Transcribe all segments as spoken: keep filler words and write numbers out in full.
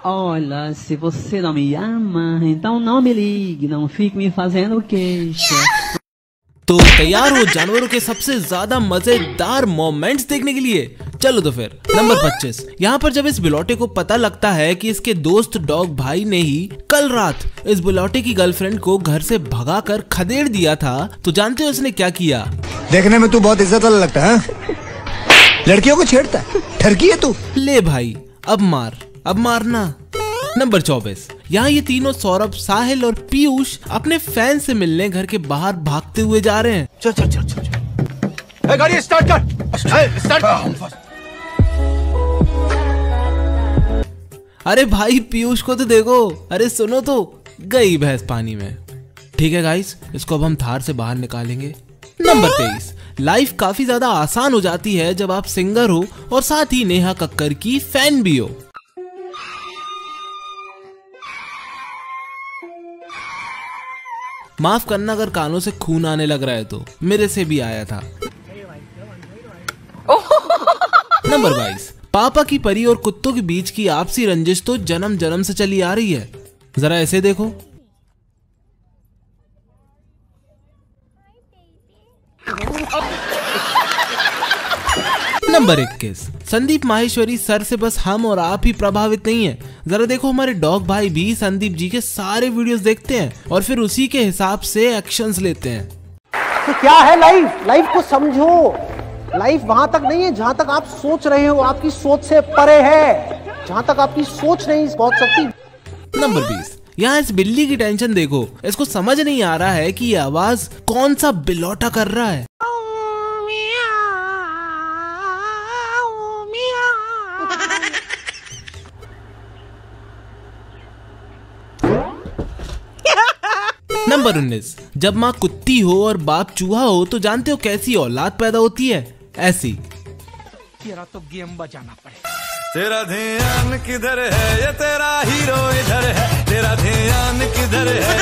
Olha, se você não me ama, então não me ligue, não fique me fazendo queixa. तो तैयार हो जानवरों के सबसे ज्यादा मजेदार मोमेंट्स देखने के लिए? चलो तो फिर नंबर पच्चीस। यहाँ पर जब इस बिलौटे को पता लगता है कि इसके दोस्त डॉग भाई ने ही कल रात इस बिलौटे की गर्लफ्रेंड को घर से भगाकर खदेड़ दिया था, तो जानते हो उसने क्या किया? देखने में तू बहुत इज्जत वाला लगता है, लड़कियों को छेड़ता है, ठरकी है तू। ले भाई अब मार, अब मारना। नंबर चौबीस। यहाँ ये तीनों सौरभ, साहिल और पीयूष अपने फैन से मिलने घर के बाहर भागते हुए जा रहे हैं। चल चल चल चल, गाड़ी स्टार्ट कर, स्टार्ट कर। अरे भाई पीयूष को तो देखो, अरे सुनो तो, गई भैंस पानी में। ठीक है गाइस, इसको अब हम थार से बाहर निकालेंगे। नंबर तेईस। लाइफ काफी ज्यादा आसान हो जाती है जब आप सिंगर हो और साथ ही नेहा कक्कर की फैन भी हो। माफ करना अगर कानों से खून आने लग रहा है तो, मेरे से भी आया था। नंबर बाईस। पापा की परी और कुत्तों के बीच की आपसी रंजिश तो जन्म जन्म से चली आ रही है, जरा ऐसे देखो। नंबर इक्कीस। संदीप माहेश्वरी सर से बस हम और आप ही प्रभावित नहीं है, जरा देखो हमारे डॉग भाई भी संदीप जी के सारे वीडियोस देखते हैं और फिर उसी के हिसाब से एक्शंस लेते हैं। तो क्या है लाइफ? लाइफ को समझो। लाइफ वहां तक नहीं है जहां तक आप सोच रहे हो, आपकी सोच से परे है, जहां तक आपकी सोच नहीं पहुंच सकती। नंबर बीस। यहाँ इस बिल्ली की टेंशन देखो, इसको समझ नहीं आ रहा है कि ये आवाज कौन सा बिलौटा कर रहा है। नंबर उन्नीस। जब माँ कुत्ती हो और बाप चूहा हो तो जानते हो कैसी औलाद पैदा होती है? ऐसी। तेरा तो गेम बजाना पड़ेगा। तेरा ध्यान किधर है, ये तेरा हीरो इधर है, तेरा ध्यान किधर है।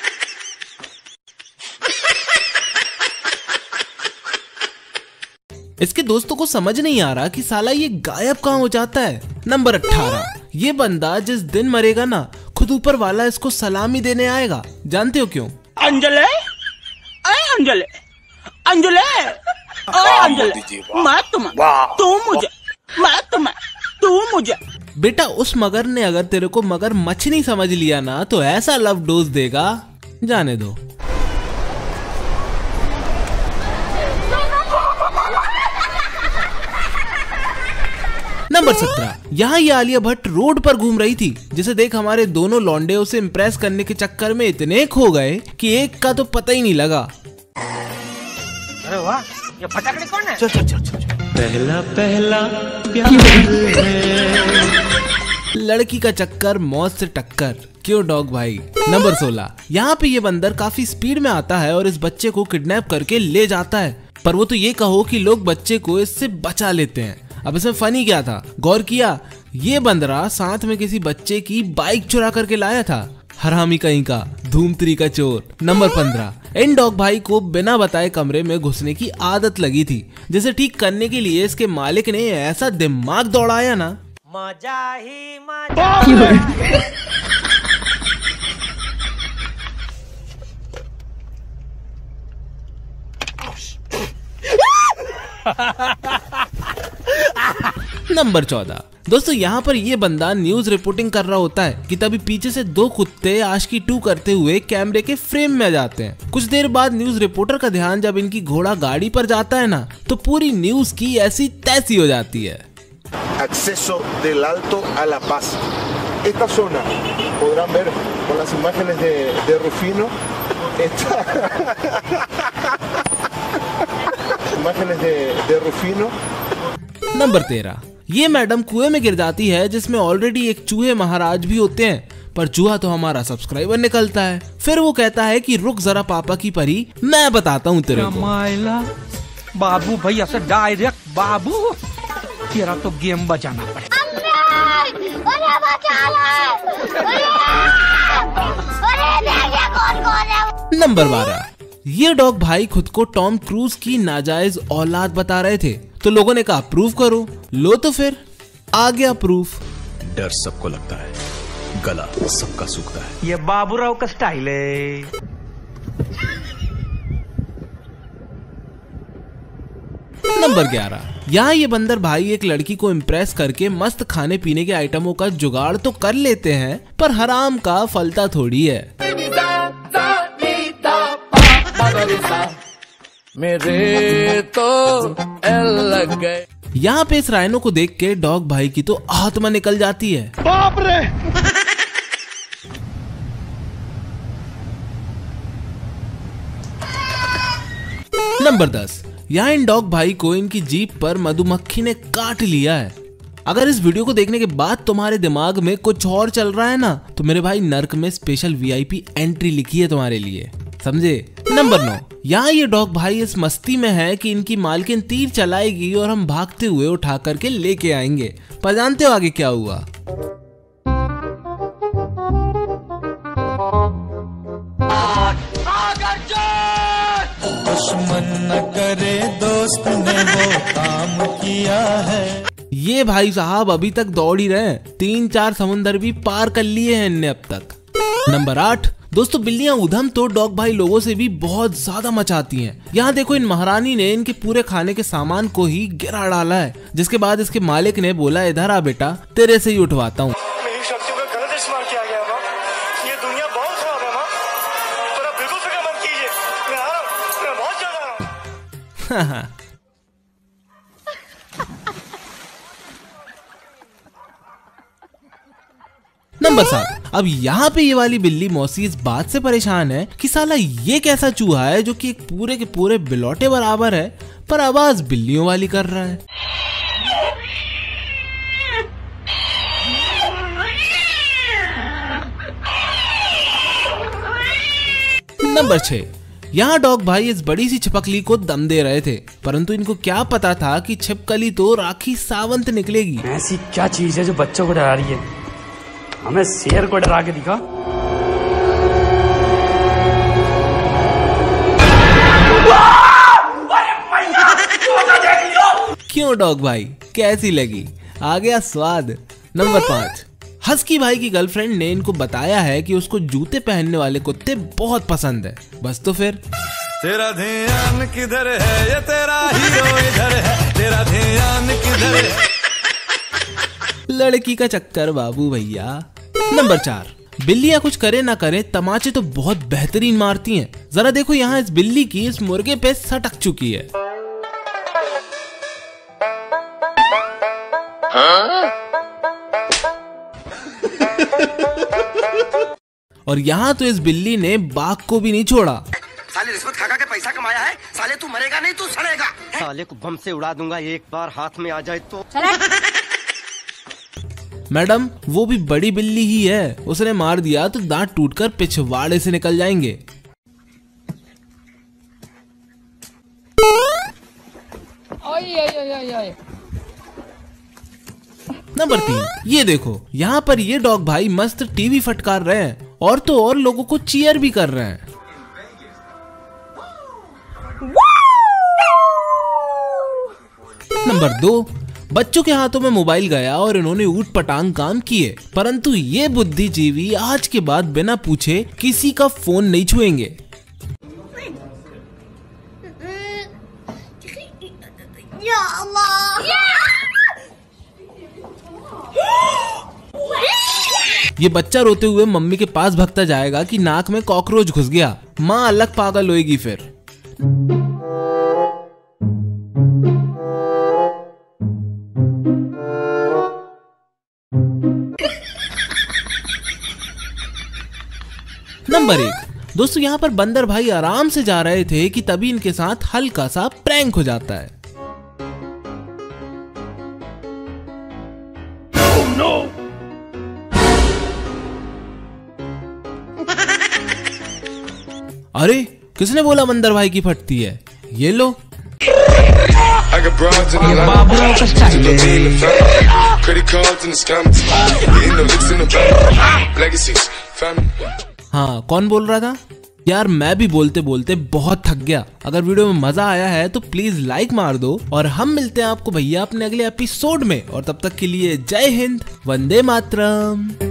इसके दोस्तों को समझ नहीं आ रहा कि साला ये गायब कहाँ हो जाता है। नंबर अठारह। ये बंदा जिस दिन मरेगा ना, खुद ऊपर वाला इसको सलामी देने आएगा। जानते हो क्यों? अंजले, अरे अंजले, अंजले, अरे अंजले, मैं तुम्हें, तू मुझे, मैं तुम्हें, तू मुझे। बेटा उस मगर ने अगर तेरे को मगर मछली समझ लिया ना तो ऐसा लव डोज देगा, जाने दो। नंबर सत्रह। यहाँ ये आलिया भट्ट रोड पर घूम रही थी, जिसे देख हमारे दोनों लौंडे उसे इम्प्रेस करने के चक्कर में इतने खो गए कि एक का तो पता ही नहीं लगा। अरे वाह, ये फटाकड़े कौन है? चल चल चल चल। पहला पहला प्यार है। लड़की का चक्कर मौत से टक्कर, क्यों डॉग भाई? नंबर सोलह। यहाँ पे ये बंदर काफी स्पीड में आता है और इस बच्चे को किडनैप करके ले जाता है, पर वो तो ये कहो कि लोग बच्चे को इससे बचा लेते हैं। अब इसमें फनी क्या था? गौर किया? ये बंदरा साथ में किसी बच्चे की बाइक चुरा करके लाया था। हरामी कहीं का, धूमत्री का चोर। नंबर पंद्रह। इन डॉग भाई को बिना बताए कमरे में घुसने की आदत लगी थी, जिसे ठीक करने के लिए इसके मालिक ने ऐसा दिमाग दौड़ाया ना, मजा ही मजा। नंबर चौदह। दोस्तों यहाँ पर ये बंदा न्यूज रिपोर्टिंग कर रहा होता है कि तभी पीछे से दो कुत्ते आशिकी टू करते हुए कैमरे के फ्रेम में आ जाते हैं। कुछ देर बाद न्यूज रिपोर्टर का ध्यान जब इनकी घोड़ा गाड़ी पर जाता है ना, तो पूरी न्यूज की ऐसी तैसी हो जाती है। Acceso del Alto a La Paz. Esta zona podrán ver con las imágenes de, de Rufino. Esta... imágenes de, de Rufino. Number तेरह। ये मैडम कुएं में गिर जाती है जिसमें ऑलरेडी एक चूहे महाराज भी होते हैं, पर चूहा तो हमारा सब्सक्राइबर निकलता है। फिर वो कहता है कि रुक जरा पापा की परी, मैं बताता हूँ तेरे को। माइला बाबू भैया से डायरेक्ट बाबू, तेरा तो गेम बजाना पड़ेगा। नंबर बारह। ये डॉग भाई खुद को टॉम क्रूज की नाजायज औलाद बता रहे थे, तो लोगों ने कहा प्रूफ करो। लो तो फिर आ गया प्रूफ। डर सबको लगता है, गला सबका सूखता है। ये बाबूराव का स्टाइल है। नंबर ग्यारह, यहाँ ये बंदर भाई एक लड़की को इम्प्रेस करके मस्त खाने पीने के आइटमों का जुगाड़ तो कर लेते हैं, पर हराम का फलता थोड़ी है। मेरे तो लग गए। यहाँ पे इस राइनो को देख के डॉग भाई की तो आत्मा निकल जाती है। बाप रे। नंबर दस, यहाँ इन डॉग भाई को इनकी जीप पर मधुमक्खी ने काट लिया है। अगर इस वीडियो को देखने के बाद तुम्हारे दिमाग में कुछ और चल रहा है ना, तो मेरे भाई नर्क में स्पेशल वीआईपी एंट्री लिखी है तुम्हारे लिए, समझे। नंबर नौ, यहाँ ये डॉग भाई इस मस्ती में है कि इनकी मालकिन तीर चलाएगी और हम भागते हुए उठा करके लेके आएंगे। पर जानते हो आगे क्या हुआ? दुश्मन न करे दोस्त ने वो काम किया है। ये भाई साहब अभी तक दौड़ ही रहे हैं, तीन चार समुंदर भी पार कर लिए हैं इनने अब तक। नंबर आठ, दोस्तों बिल्लियां उधम तो डॉग भाई लोगों से भी बहुत ज्यादा मचाती हैं। यहाँ देखो इन महारानी ने इनके पूरे खाने के सामान को ही गिरा डाला है, जिसके बाद इसके मालिक ने बोला इधर आ बेटा, तेरे से ही उठवाता हूँ। मेरी शक्तियों का गलत इस्तेमाल किया गया माँ, ये दुनिया बहुत खराब है माँ, थोड़ा बिल्कुल फिक्र मत कीजिए, मैं आ रहा हूँ, मैं बहुत जल्द आ रहा हूँ। नंबर सात, अब यहाँ पे ये वाली बिल्ली मौसी इस बात से परेशान है कि साला ये कैसा चूहा है जो कि एक पूरे के पूरे बिलौटे बराबर है, पर आवाज बिल्लियों वाली कर रहा है। नंबर छह, यहाँ डॉग भाई इस बड़ी सी छिपकली को दम दे रहे थे, परंतु इनको क्या पता था कि छिपकली तो राखी सावंत निकलेगी। ऐसी क्या चीज है जो बच्चों को डरा रही है? हमें शेर को डरा के दिखा। क्यों डॉग भाई, कैसी लगी? आ गया स्वाद। नंबर पाँच, हस्की भाई की गर्लफ्रेंड ने इनको बताया है कि उसको जूते पहनने वाले कुत्ते बहुत पसंद है। बस तो फिर तेरा ध्यान किधर है, ये तेरा हीरो इधर है, तेरा ध्यान किधर है। लड़की का चक्कर बाबू भैया। नंबर चार, बिल्लियां कुछ करे ना करे तमाचे तो बहुत बेहतरीन मारती हैं। जरा देखो यहाँ इस बिल्ली की इस मुर्गे पे सटक चुकी है। हाँ? और यहाँ तो इस बिल्ली ने बाघ को भी नहीं छोड़ा। साले रिश्वत खा खा के पैसा कमाया है, साले तू मरेगा नहीं तू सड़ेगा। साले को बम से उड़ा दूंगा एक बार हाथ में आ जाए तो। मैडम वो भी बड़ी बिल्ली ही है, उसने मार दिया तो दांत टूटकर पिछवाड़े से निकल जाएंगे। ओए ओए ओए ओए। नंबर तीन, ये देखो यहाँ पर ये डॉग भाई मस्त टीवी फटकार रहे हैं और तो और लोगों को चीयर भी कर रहे हैं। नंबर दो, बच्चों के हाथों में मोबाइल गया और इन्होंने ऊट पटांग काम किए, परंतु ये बुद्धिजीवी आज के बाद बिना पूछे किसी का फोन नहीं छुएंगे। या अल्लाह। ये बच्चा रोते हुए मम्मी के पास भगता जाएगा कि नाक में कॉकरोच घुस गया, माँ अलग पागल होएगी फिर। नंबर एक, दोस्तों यहाँ पर बंदर भाई आराम से जा रहे थे कि तभी इनके साथ हल्का सा प्रैंक हो जाता है। oh, no! अरे किसने बोला बंदर भाई की फटती है? ये लो। हाँ कौन बोल रहा था? यार मैं भी बोलते बोलते बहुत थक गया। अगर वीडियो में मजा आया है तो प्लीज लाइक मार दो और हम मिलते हैं आपको भैया अपने अगले एपिसोड में। और तब तक के लिए जय हिंद, वंदे मातरम।